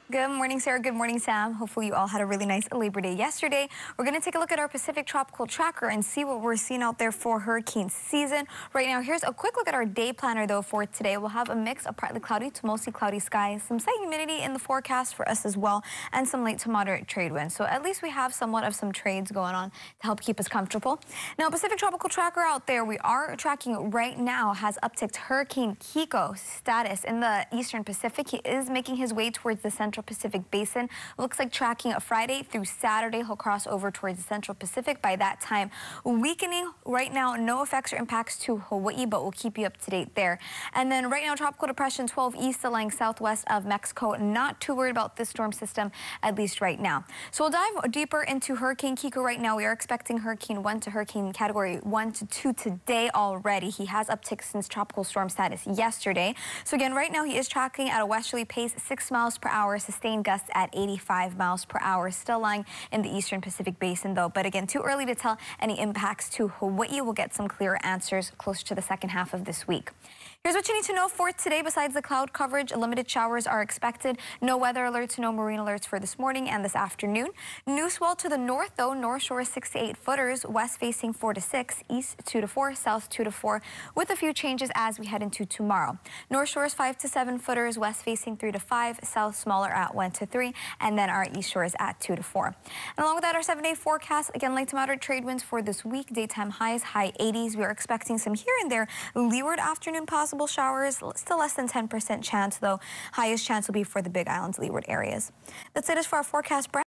Good morning, Sarah. Good morning, Sam. Hopefully you all had a really nice Labor Day yesterday. We're going to take a look at our Pacific Tropical Tracker and see what we're seeing out there for hurricane season. Right now, here's a quick look at our day planner, though, for today. We'll have a mix of partly cloudy to mostly cloudy skies, some slight humidity in the forecast for us as well, and some light to moderate trade winds. So at least we have somewhat of some trades going on to help keep us comfortable. Now, Pacific Tropical Tracker out there, we are tracking right now, has upticked Hurricane Kiko status in the eastern Pacific. He is making his way towards the central Pacific Basin. Looks like tracking a Friday through Saturday. He'll cross over towards the central Pacific by that time. Weakening right now, no effects or impacts to Hawaii, but we'll keep you up to date there. And then right now, Tropical Depression 12 east, lying southwest of Mexico. Not too worried about this storm system, at least right now. So we'll dive deeper into Hurricane Kiko right now. We are expecting Hurricane 1 to Hurricane Category 1 to 2 today already. He has upticked since tropical storm status yesterday. So again, right now he is tracking at a westerly pace, 6 miles per hour, sustained gusts at 85 miles per hour. Still lying in the eastern Pacific Basin, though. But again, too early to tell any impacts to Hawaii. We'll get some clearer answers closer to the second half of this week. Here's what you need to know for today. Besides the cloud coverage, limited showers are expected. No weather alerts, no marine alerts for this morning and this afternoon. New swell to the north, though. North shore 6 to 8 footers. West facing 4 to 6. East 2 to 4. South 2 to 4. With a few changes as we head into tomorrow. North shore is 5 to 7 footers. West facing 3 to 5. South smaller at 1 to 3. And then our east shore is at 2 to 4. And along with that, our 7-day forecast. Again, light to moderate trade winds for this week. Daytime highs, high 80s. We are expecting some here and there leeward afternoon possible showers. Still less than 10% chance, though. Highest chance will be for the Big Island's leeward areas. That's it as for our forecast.